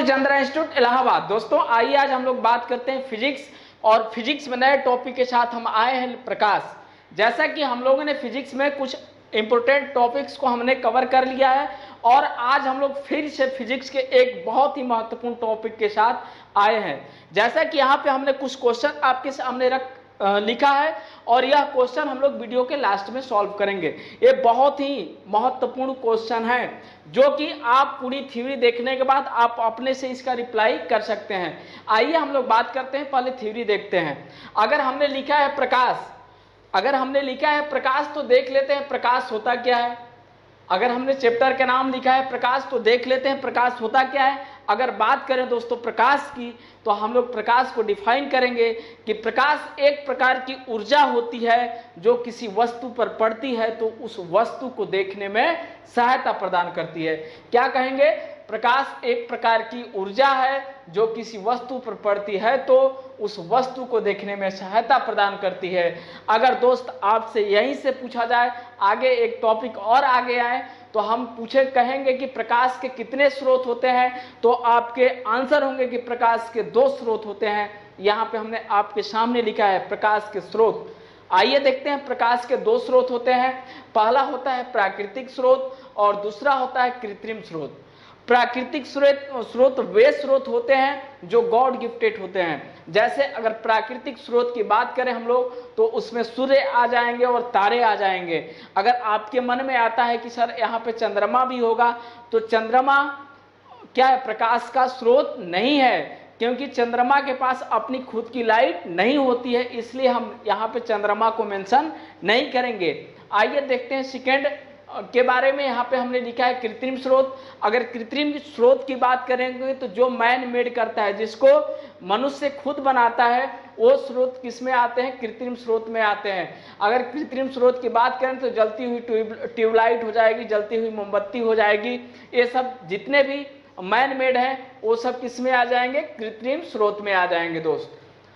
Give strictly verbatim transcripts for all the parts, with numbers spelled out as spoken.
Chandra institute Allahabad. दोस्तों आइए आज हम लोग बात करते हैं फिजिक्स, और फिजिक्स में नए टॉपिक के साथ हम आए हैं प्रकाश। जैसा कि हम लोगों ने फिजिक्स में कुछ इंपोर्टेंट टॉपिक्स को हमने कवर कर लिया है, और आज हम लोग फिर से फिजिक्स के एक बहुत ही महत्वपूर्ण टॉपिक के साथ आए हैं। जैसा कि यहाँ पे हमने कुछ क्वेश्चन आपके सामने रख लिखा है, और यह क्वेश्चन हम लोग वीडियो के लास्ट में सॉल्व करेंगे। ये बहुत ही महत्वपूर्ण क्वेश्चन है जो कि आप पूरी थ्योरी देखने के बाद आप अपने से इसका रिप्लाई कर सकते हैं। आइए हम लोग बात करते हैं, पहले थ्योरी देखते हैं। अगर हमने लिखा है प्रकाश अगर हमने लिखा है प्रकाश तो देख लेते हैं प्रकाश होता क्या है। अगर हमने चैप्टर का नाम लिखा है प्रकाश तो देख लेते हैं प्रकाश होता क्या है। अगर बात करें दोस्तों प्रकाश की, तो हम लोग प्रकाश को डिफाइन करेंगे कि प्रकाश एक प्रकार की ऊर्जा होती है जो किसी वस्तु पर पड़ती है तो उस वस्तु को देखने में सहायता प्रदान करती है। क्या कहेंगे? प्रकाश एक प्रकार की ऊर्जा है जो किसी वस्तु पर पड़ती है तो उस वस्तु को देखने में सहायता प्रदान करती है। अगर दोस्त आपसे यहीं से पूछा जाए, आगे एक टॉपिक और आगे आए तो हम पूछे कहेंगे कि प्रकाश के कितने स्रोत होते हैं, तो आपके आंसर होंगे कि प्रकाश के दो स्रोत होते हैं। यहाँ पे हमने आपके सामने लिखा है प्रकाश के स्रोत। आइए देखते हैं प्रकाश के दो स्रोत होते हैं। पहला होता है प्राकृतिक स्रोत और दूसरा होता है कृत्रिम स्रोत। प्राकृतिक स्रोत स्रोत वे स्रोत होते हैं जो गॉड गिफ्टेड होते हैं। जैसे अगर प्राकृतिक स्रोत की बात करें हम लोग तो उसमें सूर्य आ जाएंगे और तारे आ जाएंगे। अगर आपके मन में आता है कि सर यहाँ पे चंद्रमा भी होगा, तो चंद्रमा क्या है? प्रकाश का स्रोत नहीं है, क्योंकि चंद्रमा के पास अपनी खुद की लाइट नहीं होती है, इसलिए हम यहाँ पे चंद्रमा को मेंशन नहीं करेंगे। आइए देखते हैं सेकेंड के बारे में। यहाँ पे हमने लिखा है कृत्रिम स्रोत। अगर कृत्रिम स्रोत की बात करेंगे तो जो मैन मेड करता है, जिसको मनुष्य खुद बनाता है, वो स्रोत किस में आते हैं? कृत्रिम स्रोत में आते हैं। अगर कृत्रिम स्रोत की बात करें तो जलती हुई ट्यूबलाइट हो जाएगी, जलती हुई मोमबत्ती हो जाएगी। ये सब जितने भी मैन मेड हैं वो सब किस में आ जाएंगे? कृत्रिम स्रोत में आ जाएंगे। दोस्त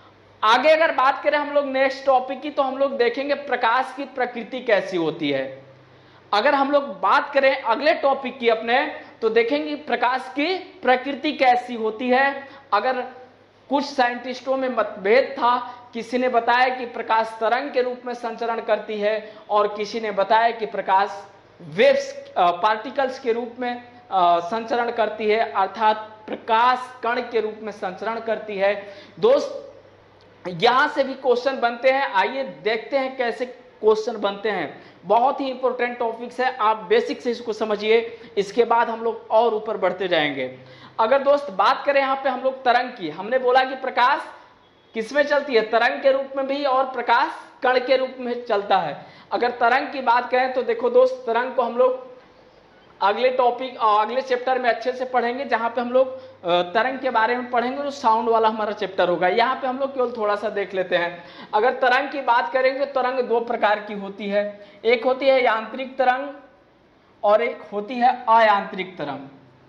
आगे अगर बात करें हम लोग नेक्स्ट टॉपिक की, तो हम लोग देखेंगे प्रकाश की प्रकृति कैसी होती है। अगर हम लोग बात करें अगले टॉपिक की अपने, तो देखेंगे प्रकाश की प्रकृति कैसी होती है। अगर कुछ साइंटिस्टों में मतभेद था, किसी ने बताया कि प्रकाश तरंग के रूप में संचरण करती है और किसी ने बताया कि प्रकाश वेव्स पार्टिकल्स के रूप में संचरण करती है, अर्थात प्रकाश कण के रूप में संचरण करती है। दोस्त यहां से भी क्वेश्चन बनते हैं। आइए देखते हैं कैसे क्वेश्चन बनते हैं। बहुत ही इंपॉर्टेंट टॉपिक्स है, आप बेसिक से इसको समझिए, इसके बाद हम लोग और ऊपर बढ़ते जाएंगे। अगर दोस्त बात करें यहाँ पे हम लोग तरंग की, हमने बोला कि प्रकाश किसमें चलती है? तरंग के रूप में भी और प्रकाश कण के रूप में चलता है। अगर तरंग की बात करें तो देखो दोस्त, तरंग को हम लोग अगले टॉपिक और अगले चैप्टर में अच्छे से पढ़ेंगे, जहां पे हम लोग तरंग के बारे में पढ़ेंगे, जो साउंड वाला हमारा चैप्टर होगा। यहाँ पे हम लोग केवल थोड़ा सा देख लेते हैं। अगर तरंग की बात करेंगे, तरंग दो प्रकार की होती है। एक होती है यांत्रिक तरंग और एक होती है अयांत्रिक तरंग।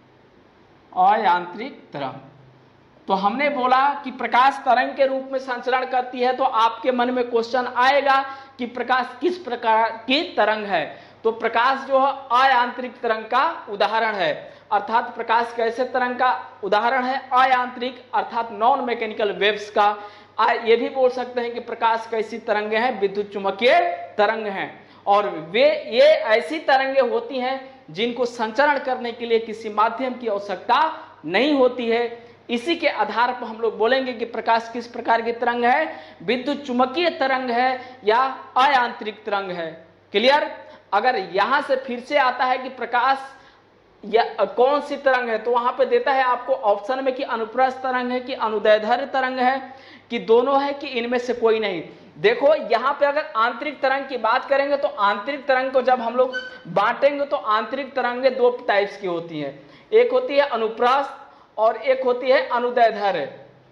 अयांत्रिक तरंग तो हमने बोला कि प्रकाश तरंग के रूप में संचरण करती है, तो आपके मन में क्वेश्चन आएगा कि प्रकाश किस प्रकार की तरंग है। तो प्रकाश जो है अयांत्रिक तरंग का उदाहरण है, अर्थात प्रकाश कैसे तरंग का उदाहरण है? अयांत्रिक, अर्थात नॉन मैकेनिकल वेव्स का। ये भी बोल सकते हैं कि प्रकाश कैसी तरंगें हैं? विद्युत चुम्बकीय तरंग हैं, और वे ये ऐसी तरंगें होती हैं जिनको संचरण करने के लिए किसी माध्यम की आवश्यकता नहीं होती है। इसी के आधार पर हम लोग बोलेंगे कि प्रकाश किस प्रकार की तरंग है? विद्युत चुम्बकीय तरंग है या अयांत्रिक तरंग है। क्लियर? अगर यहां से फिर से आता है कि प्रकाश या कौन सी तरंग है, तो वहां पे देता है आपको ऑप्शन में कि अनुप्रस्थ तरंग है कि अनुदैर्ध्य तरंग है कि दोनों है कि इनमें से कोई नहीं। देखो यहाँ पे अगर आंतरिक तरंग की बात करेंगे तो आंतरिक तरंग को जब हम लोग बांटेंगे तो आंतरिक तरंगें दो टाइप्स की होती हैं। एक होती है अनुप्रस्थ और एक होती है अनुदैर्ध्य।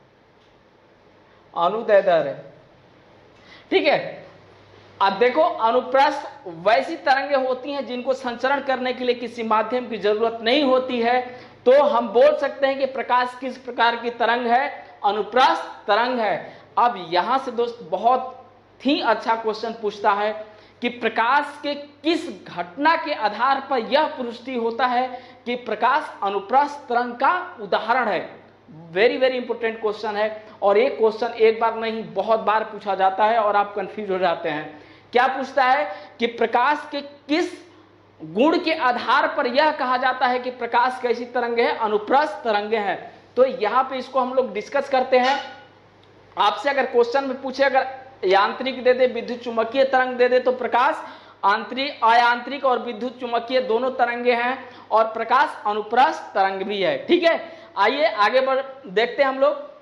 अनुदैर्ध्य ठीक है। अब देखो, अनुप्रस्थ वैसी तरंगें होती हैं जिनको संचरण करने के लिए किसी माध्यम की जरूरत नहीं होती है, तो हम बोल सकते हैं कि प्रकाश किस प्रकार की तरंग है? अनुप्रस्थ तरंग है। अब यहां से दोस्त बहुत ही अच्छा क्वेश्चन पूछता है कि प्रकाश के किस घटना के आधार पर यह पुष्टि होता है कि प्रकाश अनुप्रस्थ तरंग का उदाहरण है। वेरी वेरी इंपॉर्टेंट क्वेश्चन है और एक क्वेश्चन एक बार नहीं बहुत बार पूछा जाता है और आप कंफ्यूज हो जाते हैं। क्या पूछता है कि प्रकाश के किस गुण के आधार पर यह कहा जाता है कि प्रकाश कैसी तरंग है, अनुप्रस्थ तरंगे हैं। तो यहां पे इसको हम लोग डिस्कस करते हैं। आपसे अगर क्वेश्चन में पूछे, अगर यांत्रिक दे दे, विद्युत चुंबकीय तरंग दे दे, तो प्रकाश आंतरिक, अयांत्रिक और विद्युत चुंबकीय दोनों तरंगे हैं और प्रकाश अनुप्रस्थ तरंग भी है। ठीक है, आइए आगे बढ़ देखते हैं हम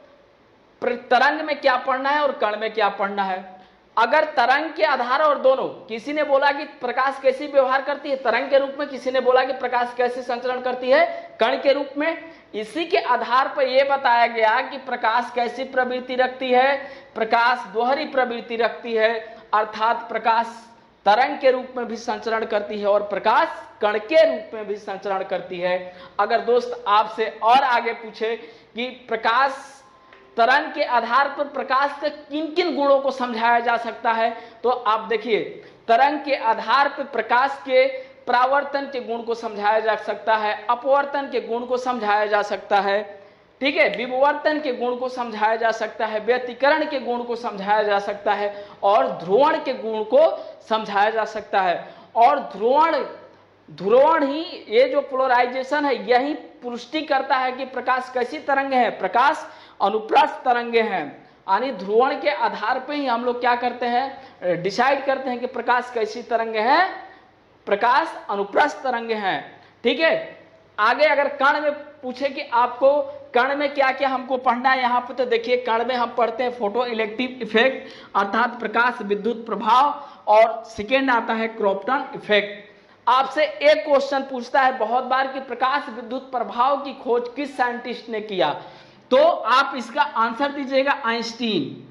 लोग तरंग में क्या पढ़ना है और कण में क्या पढ़ना है। अगर तरंग के आधार और दोनों, किसी ने बोला कि प्रकाश कैसी व्यवहार करती है तरंग के रूप में, किसी ने बोला कि प्रकाश कैसे संचरण करती है कण के रूप में। इसी के आधार पर यह बताया गया कि प्रकाश कैसी प्रवृत्ति रखती है, प्रकाश दोहरी प्रवृत्ति रखती है, अर्थात प्रकाश तरंग के रूप में भी संचरण करती है और प्रकाश कण के रूप में भी संचरण करती है। अगर दोस्त आपसे और आगे पूछे कि प्रकाश तरंग के आधार पर प्रकाश के किन किन गुणों को समझाया जा सकता है, तो आप देखिए तरंग के आधार पर प्रकाश के परावर्तन के गुण को समझाया जा सकता है, अपवर्तन के गुण को समझाया जा सकता है, ठीक है, विवर्तन के गुण को समझाया जा सकता है, व्यतिकरण के गुण को समझाया जा सकता है और ध्रुवण के गुण को समझाया जा सकता है। और ध्रुवण ध्रुवण ही, ये जो पोलराइजेशन है यही पुष्टि करता है कि प्रकाश कैसी तरंगे हैं, प्रकाश अनुप्रस्थ तरंगे हैं। यानी ध्रुवण के आधार पर ही हम लोग क्या करते हैं, डिसाइड करते हैं कि प्रकाश कैसी तरंगे हैं, प्रकाश अनुप्रस्थ तरंगे हैं। ठीक है, आगे अगर कण में पूछे कि आपको कण में क्या क्या हमको पढ़ना है यहाँ पे, तो देखिए कण में हम पढ़ते हैं फोटो इलेक्ट्रिक इफेक्ट अर्थात प्रकाश विद्युत प्रभाव, और सेकेंड आता है क्रॉम्पटन इफेक्ट। आपसे एक क्वेश्चन पूछता है बहुत बार कि प्रकाश विद्युत प्रभाव की खोज किस साइंटिस्ट ने किया, तो आप इसका आंसर दीजिएगा आइंस्टीन।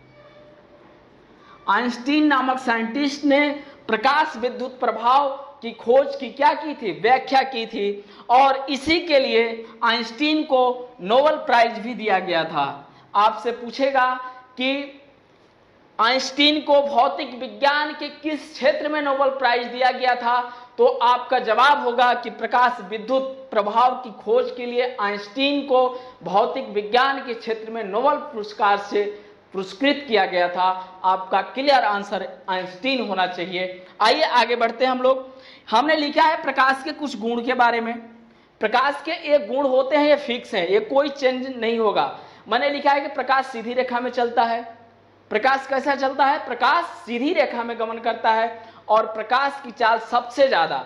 आइंस्टीन नामक साइंटिस्ट ने प्रकाश विद्युत प्रभाव की खोज की क्या की थी, व्याख्या की थी, और इसी के लिए आइंस्टीन को नोबेल प्राइज भी दिया गया था। आपसे पूछेगा कि आइंस्टीन को भौतिक विज्ञान के किस क्षेत्र में नोबेल प्राइज दिया गया था, तो आपका जवाब होगा कि प्रकाश विद्युत प्रभाव की खोज के लिए आइंस्टीन को भौतिक विज्ञान के क्षेत्र में नोबेल पुरस्कार से पुरस्कृत किया गया था। आपका क्लियर आंसर आइंस्टीन होना चाहिए। आइए आगे बढ़ते हैं हम लोग। हमने लिखा है प्रकाश के कुछ गुण के बारे में। प्रकाश के एक गुण होते हैं, ये फिक्स है, ये कोई चेंज नहीं होगा। मैंने लिखा है कि प्रकाश सीधी रेखा में चलता है। प्रकाश कैसा चलता है, प्रकाश सीधी रेखा में गमन करता है और प्रकाश की चाल सबसे ज्यादा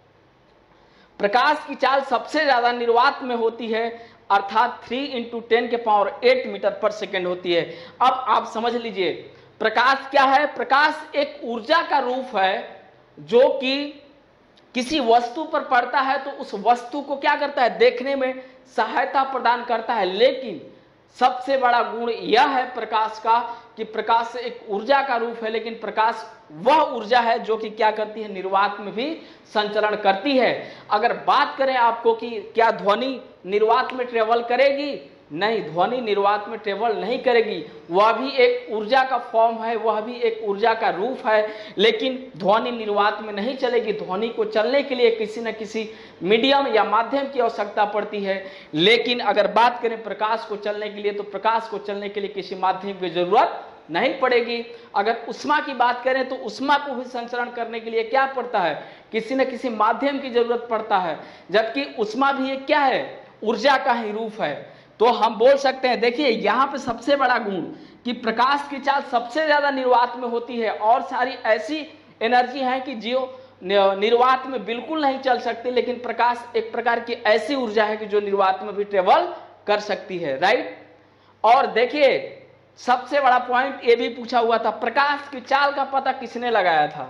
प्रकाश की चाल सबसे ज्यादा निर्वात में होती है, अर्थात थ्री इंटू टेन के पावर एट मीटर पर सेकेंड होती है। अब आप समझ लीजिए प्रकाश क्या है। प्रकाश एक ऊर्जा का रूप है जो कि किसी वस्तु पर पड़ता है तो उस वस्तु को क्या करता है, देखने में सहायता प्रदान करता है। लेकिन सबसे बड़ा गुण यह है प्रकाश का कि प्रकाश एक ऊर्जा का रूप है, लेकिन प्रकाश वह ऊर्जा है जो कि क्या करती है, निर्वात में भी संचरण करती है। अगर बात करें आपको कि क्या ध्वनि निर्वात में ट्रेवल करेगी, नहीं, ध्वनि निर्वात में ट्रेवल नहीं करेगी। वह भी एक ऊर्जा का फॉर्म है, वह भी एक ऊर्जा का रूप है, लेकिन ध्वनि निर्वात में नहीं चलेगी। ध्वनि को चलने के लिए किसी न किसी मीडियम या माध्यम की आवश्यकता पड़ती है। लेकिन अगर बात करें प्रकाश को चलने के लिए, तो प्रकाश को चलने के लिए किसी माध्यम की जरूरत नहीं पड़ेगी। अगर उष्मा की बात करें तो उष्मा को भी संचरण करने के लिए क्या पड़ता है, किसी न किसी माध्यम की जरूरत पड़ता है, जबकि उष्मा भी एक क्या है, ऊर्जा का ही रूप है। तो हम बोल सकते हैं, देखिए यहाँ पे सबसे बड़ा गुण कि प्रकाश की चाल सबसे ज्यादा निर्वात में होती है, और सारी ऐसी एनर्जी है कि जो निर्वात में बिल्कुल नहीं चल सकती, लेकिन प्रकाश एक प्रकार की ऐसी ऊर्जा है कि जो निर्वात में भी ट्रेवल कर सकती है, राइट। और देखिए सबसे बड़ा पॉइंट ये भी पूछा हुआ था, प्रकाश की चाल का पता किसने लगाया था,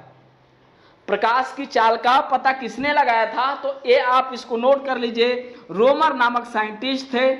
प्रकाश की चाल का पता किसने लगाया था, तो ये आप इसको नोट कर लीजिए। रोमर नामक साइंटिस्ट थे।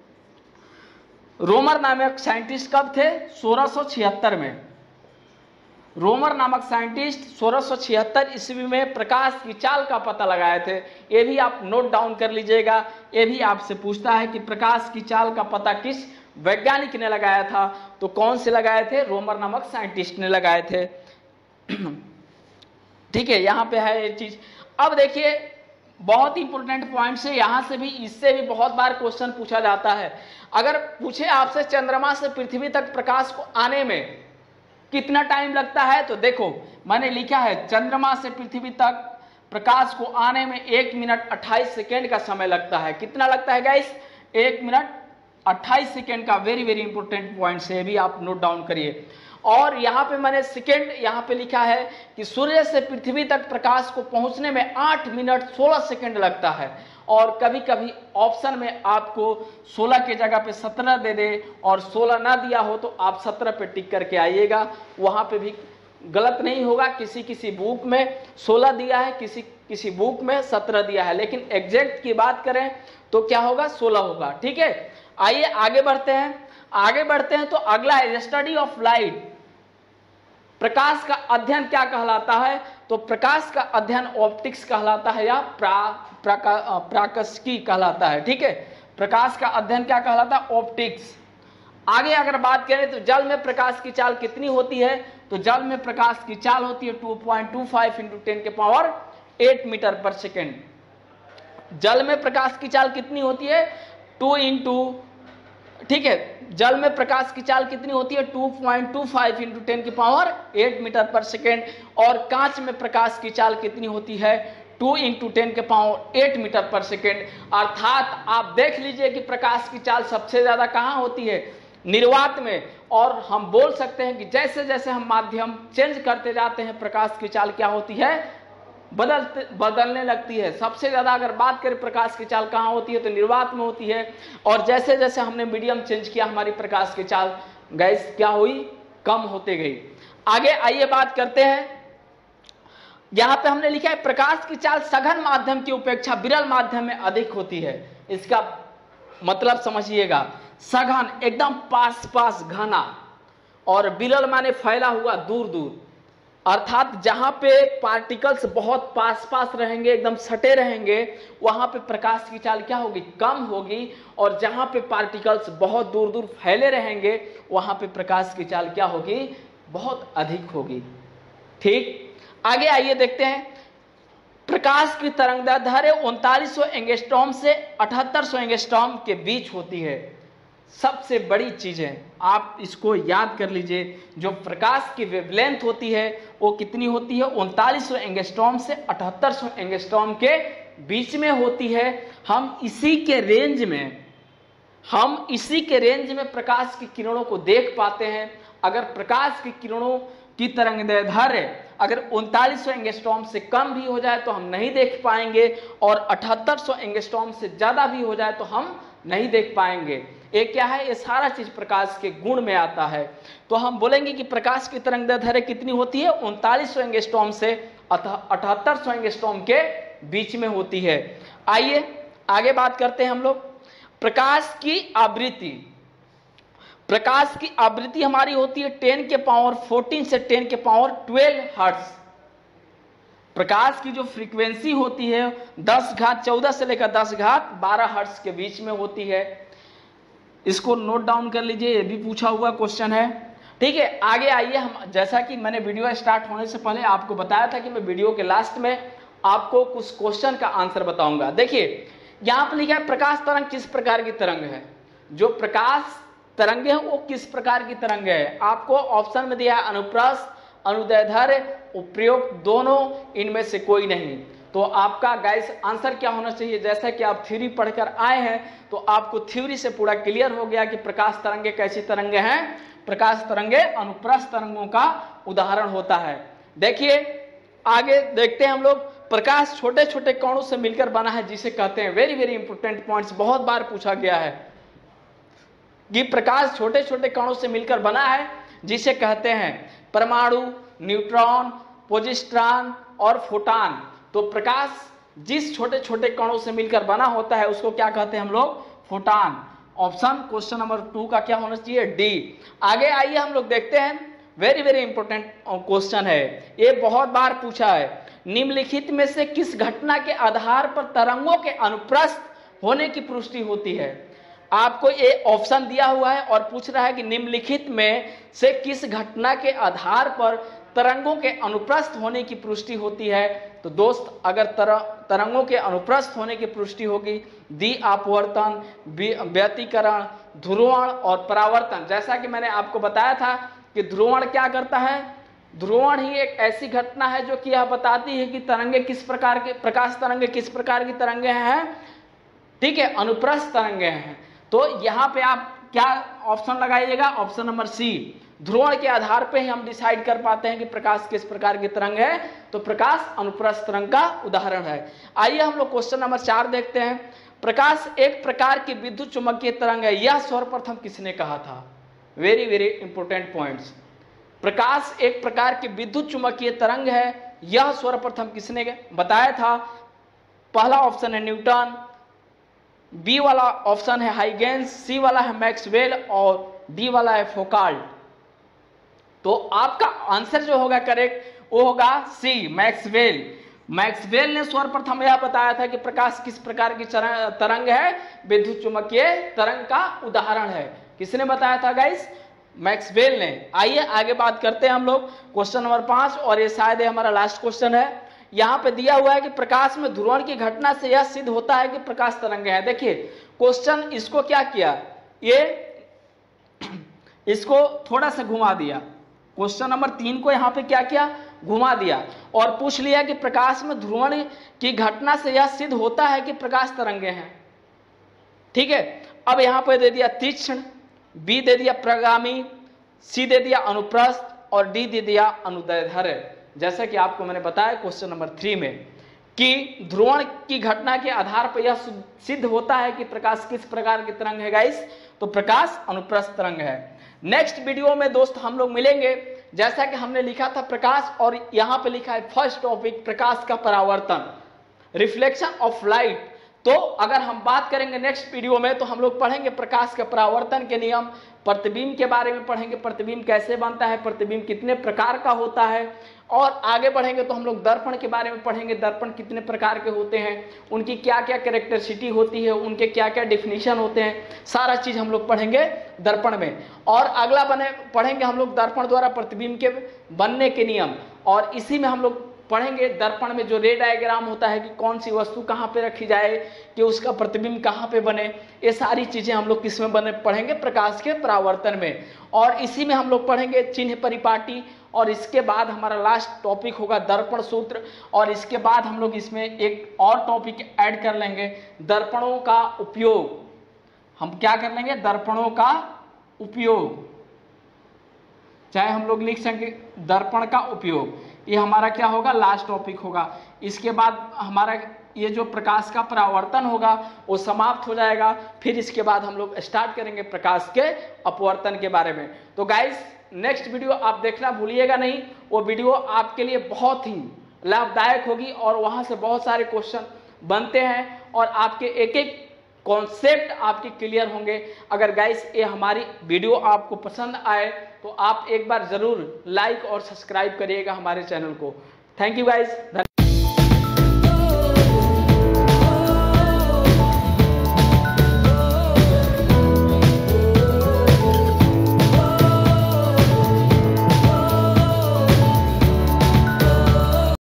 रोमर नामक साइंटिस्ट कब थे, सोलह सौ छिहत्तर में। रोमर नामक साइंटिस्ट सोलह सौ छिहत्तर ईस्वी में प्रकाश की चाल का पता लगाए थे। ये भी आप नोट डाउन कर लीजिएगा। ये भी आपसे पूछता है कि प्रकाश की चाल का पता किस वैज्ञानिक ने लगाया था, तो कौन से लगाए थे, रोमर नामक साइंटिस्ट ने लगाए थे। ठीक है, यहाँ पे है ये चीज। अब देखिए बहुत इंपॉर्टेंट पॉइंट है, यहां से भी, इससे भी बहुत बार क्वेश्चन पूछा जाता है। अगर पूछे आपसे चंद्रमा से पृथ्वी तक प्रकाश को आने में कितना टाइम लगता है, तो देखो मैंने लिखा है चंद्रमा से पृथ्वी तक प्रकाश को आने में एक मिनट अट्ठाईस सेकेंड का समय लगता है। कितना लगता है गाइस? एक मिनट अट्ठाईस सेकेंड का। वेरी वेरी इंपॉर्टेंट पॉइंट है, भी आप नोट डाउन करिए। और यहाँ पे मैंने सेकेंड यहाँ पे लिखा है कि सूर्य से पृथ्वी तक प्रकाश को पहुंचने में आठ मिनट सोलह सेकेंड लगता है। और कभी कभी ऑप्शन में आपको सोलह के जगह पे सत्रह दे दे और सोलह ना दिया हो तो आप सत्रह पे टिक करके आइएगा, वहां पे भी गलत नहीं होगा। किसी किसी बुक में सोलह दिया है, किसी किसी बुक में सत्रह दिया है, लेकिन एग्जैक्ट की बात करें तो क्या होगा? सोलह होगा। ठीक है, आइए आगे बढ़ते हैं। आगे बढ़ते हैं तो अगला है स्टडी ऑफ लाइट। प्रकाश का अध्ययन क्या कहलाता है? तो प्रकाश का अध्ययन ऑप्टिक्स कहलाता है या प्रा, प्राका, प्राकस्की कहलाता है। ठीक है, प्रकाश का अध्ययन क्या कहलाता है? ऑप्टिक्स। आगे अगर बात करें तो जल में प्रकाश की चाल कितनी होती है? तो जल में प्रकाश की चाल होती है two point two five into ten के पावर एट मीटर पर सेकेंड। जल में प्रकाश की चाल कितनी होती है? टू इंटू ठीक है, जल में प्रकाश की चाल कितनी होती है? Two point two five into ten की पावर एट मीटर पर सेकेंड। और कांच में प्रकाश की चाल कितनी होती है? टू इंटू टेन के पावर एट मीटर पर सेकेंड। अर्थात आप देख लीजिए कि प्रकाश की चाल सबसे ज्यादा कहाँ होती है? निर्वात में। और हम बोल सकते हैं कि जैसे जैसे हम माध्यम चेंज करते जाते हैं प्रकाश की चाल क्या होती है? बदलते बदलने लगती है। सबसे ज्यादा अगर बात करें प्रकाश की चाल कहाँ होती है तो निर्वात में होती है। और जैसे जैसे हमने मीडियम चेंज किया हमारी प्रकाश की चाल गैस क्या हुई? कम होते गई। आगे आइए बात करते हैं। यहां पे हमने लिखा है प्रकाश की चाल सघन माध्यम की अपेक्षा विरल माध्यम में अधिक होती है। इसका मतलब समझिएगा, सघन एकदम पास पास घना, और विरल माने फैला हुआ दूर दूर। अर्थात जहां पे पार्टिकल्स बहुत पास पास रहेंगे, एकदम सटे रहेंगे, वहां पे प्रकाश की चाल क्या होगी? कम होगी। और जहां पे पार्टिकल्स बहुत दूर दूर फैले रहेंगे वहां पे प्रकाश की चाल क्या होगी? बहुत अधिक होगी। ठीक, आगे आइए देखते हैं। प्रकाश की तरंगदैर्ध्य उनतालीस सौ एंगस्ट्रॉम से अठहत्तर सौ एंगस्ट्रॉम के बीच होती है। सबसे बड़ी चीज है, आप इसको याद कर लीजिए, जो प्रकाश की वेवलेंथ होती है वो कितनी होती है? उनतालीस सौ एंगस्ट्रॉम से अठहत्तर सौ एंगस्ट्रॉम के बीच में होती है। हम इसी के रेंज में हम इसी के रेंज में प्रकाश की किरणों को देख पाते हैं। अगर प्रकाश की किरणों की तरंगदैर्ध्य अगर उनतालीस सौ एंगस्ट्रॉम से कम भी हो जाए तो हम नहीं देख पाएंगे, और अठहत्तर सौ एंगस्ट्रॉम से ज्यादा भी हो जाए तो हम नहीं देख पाएंगे। ये क्या है? ये सारा चीज प्रकाश के गुण में आता है। तो हम बोलेंगे कि प्रकाश की तरंगदैर्ध्य कितनी होती है? उनतालीस सौ एंगस्ट्रॉम से अठहत्तर सौ एंगस्ट्रॉम के बीच में होती है। आइए आगे बात करते हैं हम लोग। प्रकाश की आवृत्ति प्रकाश की आवृत्ति हमारी होती है टेन के पावर फोर्टीन से टेन के पावर ट्वेल्व हर्ट्ज। प्रकाश की जो फ्रीक्वेंसी होती है दस घात चौदह से लेकर दस घात बारह हर्ट्ज के बीच में होती है। इसको नोट डाउन कर लीजिए, ये भी पूछा हुआ क्वेश्चन है। ठीक है, आगे आइए। हम जैसा कि मैंने वीडियो स्टार्ट होने से पहले आपको बताया था कि मैं वीडियो के लास्ट में आपको कुछ क्वेश्चन का आंसर बताऊंगा। देखिए यहां पर लिखा है प्रकाश तरंग किस प्रकार की तरंग है? जो प्रकाश तरंगे हैं वो किस प्रकार की तरंग है? आपको ऑप्शन में दिया है अनुप्रस्थ, अनुदैर्ध्य, उपयुक्त, दोनों, इनमें से कोई नहीं। तो आपका गाइस आंसर क्या होना चाहिए? जैसा कि आप थ्योरी पढ़कर आए हैं तो आपको थ्योरी से पूरा क्लियर हो गया कि प्रकाश तरंगे कैसी तरंगे हैं। प्रकाश तरंगे अनुप्रस्थ तरंगों का उदाहरण होता है। देखिए आगे देखते हैं हम लोग। प्रकाश छोटे छोटे कणों से मिलकर बना है जिसे कहते हैं, वेरी वेरी इंपॉर्टेंट पॉइंट्स, बहुत बार पूछा गया है कि प्रकाश छोटे छोटे कणों से मिलकर बना है जिसे कहते हैं परमाणु, न्यूट्रॉन, पॉजिट्रॉन और फोटॉन। तो प्रकाश जिस छोटे छोटे कणों से मिलकर बना होता है उसको क्या कहते हैं हम लोग? Photon. Option question number two का क्या होना चाहिए? डी। आगे आइए हम लोग देखते हैं, वेरी वेरी इंपॉर्टेंट क्वेश्चन है, ये बहुत बार पूछा है। निम्नलिखित में से किस घटना के आधार पर तरंगों के अनुप्रस्थ होने की पुष्टि होती है? आपको ये ऑप्शन दिया हुआ है और पूछ रहा है कि निम्नलिखित में से किस घटना के आधार पर तरंगों के अनुप्रस्थ होने की पुष्टि होती है। तो दोस्त अगर तर, तरंगों के अनुप्रस्थ होने की पुष्टि होगी, द्वि अपवर्तन, व्यतिकरण, ध्रुवण और परावर्तन। जैसा कि मैंने आपको बताया था कि ध्रुवण क्या करता है, ध्रुवण ही एक ऐसी घटना है जो कि यह बताती है कि तरंगे किस प्रकार के, प्रकाश तरंगे किस प्रकार की तरंगे हैं, ठीक है, अनुप्रस्थ तरंगे हैं। तो यहां पे आप क्या ऑप्शन लगाइएगा, ऑप्शन नंबर सी। ध्रुवण के आधार पे ही हम डिसाइड कर पाते हैं कि प्रकाश किस प्रकार की तरंग है, तो प्रकाश अनुप्रस्थ तरंग का उदाहरण है। आइए हम लोग क्वेश्चन नंबर चार देखते हैं। प्रकाश एक प्रकार की विद्युत चुंबकीय तरंग है, यह सर्वप्रथम किसने कहा था? Very very important points. प्रकाश एक प्रकार की विद्युत चुंबकीय तरंग है, यह सर्वप्रथम किसने बताया था? पहला ऑप्शन है न्यूटन, बी वाला ऑप्शन है हाइगेंस, सी वाला है मैक्सवेल और डी वाला है फौकाल्ट। तो आपका आंसर जो होगा करेक्ट वो होगा सी, मैक्सवेल। मैक्सवेल ने सर्वप्रथम यह बताया था कि प्रकाश किस प्रकार की तरंग है, विद्युत चुंबकीय तरंग का उदाहरण है। किसने बताया था गाइस? मैक्सवेल ने। आइए आगे बात करते हैं हम लोग क्वेश्चन नंबर पांच, और ये शायद हमारा लास्ट क्वेश्चन है। यहां पे दिया हुआ है कि प्रकाश में ध्रुवण की घटना से यह सिद्ध होता है कि प्रकाश तरंग है। देखिए क्वेश्चन इसको क्या किया, ये इसको थोड़ा सा घुमा दिया, क्वेश्चन नंबर तीन को यहां पे क्या किया, घुमा दिया और पूछ लिया कि प्रकाश में ध्रुवण की घटना से यह सिद्ध होता है कि प्रकाश तरंगे हैं। ठीक है, अब यहां पे दे दिया तीक्ष्ण, बी दे दिया प्रगामी, सी दे दिया अनुप्रस्थ और डी दे दिया अनुदैर्ध्य। जैसा कि आपको मैंने बताया क्वेश्चन नंबर थ्री में कि ध्रुवण की घटना के आधार पर यह सिद्ध होता है कि प्रकाश किस प्रकार की तरंग है गाइस, तो प्रकाश अनुप्रस्थ तरंग है। नेक्स्ट वीडियो में दोस्त हम लोग मिलेंगे। जैसा कि हमने लिखा था प्रकाश, और यहां पे लिखा है फर्स्ट टॉपिक प्रकाश का परावर्तन, रिफ्लेक्शन ऑफ लाइट। तो अगर हम बात करेंगे नेक्स्ट वीडियो में तो हम लोग पढ़ेंगे प्रकाश के परावर्तन के नियम, प्रतिबिंब के बारे में पढ़ेंगे, प्रतिबिंब कैसे बनता है, प्रतिबिंब कितने प्रकार का होता है, और आगे बढ़ेंगे तो हम लोग दर्पण के बारे में पढ़ेंगे, दर्पण कितने प्रकार के होते हैं, उनकी क्या क्या कैरेक्टरिस्टिक होती है, उनके क्या क्या डिफिनीशन होते हैं, सारा चीज हम लोग पढ़ेंगे दर्पण में। और अगला बने पढ़ेंगे हम लोग दर्पण द्वारा प्रतिबिंब के बनने के नियम, और इसी में हम लोग पढ़ेंगे दर्पण में जो रे डायग्राम होता है कि कौन सी वस्तु कहाँ पे रखी जाए कि उसका प्रतिबिंब कहाँ पे बने, ये सारी चीजें हम लोग किस में बने पढ़ेंगे, प्रकाश के परावर्तन में। और इसी में हम लोग पढ़ेंगे चिन्ह परिपाटी, और इसके बाद हमारा लास्ट टॉपिक होगा दर्पण सूत्र, और इसके बाद हम लोग इसमें एक और टॉपिक ऐड कर लेंगे, दर्पणों का उपयोग। हम क्या कर लेंगे, दर्पणों का उपयोग, चाहे हम लोग लिख सकें दर्पण का उपयोग, ये हमारा क्या होगा, लास्ट टॉपिक होगा। इसके बाद हमारा ये जो प्रकाश का परावर्तन होगा वो समाप्त हो जाएगा, फिर इसके बाद हम लोग स्टार्ट करेंगे प्रकाश के अपवर्तन के बारे में। तो गाइस नेक्स्ट वीडियो आप देखना भूलिएगा नहीं, वो वीडियो आपके लिए बहुत ही लाभदायक होगी, और वहां से बहुत सारे क्वेश्चन बनते हैं और आपके एक एक कॉन्सेप्ट आपके क्लियर होंगे। अगर गाइस ये हमारी वीडियो आपको पसंद आए तो आप एक बार जरूर लाइक और सब्सक्राइब करिएगा हमारे चैनल को। Thank you guys.